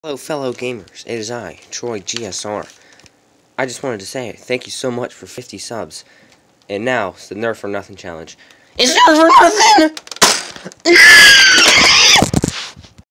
Hello fellow gamers, it is I, Troy GSR. I just wanted to say thank you so much for 50 subs. And now, it's the Nerf or Nothing challenge. It's Nerf or Nothing!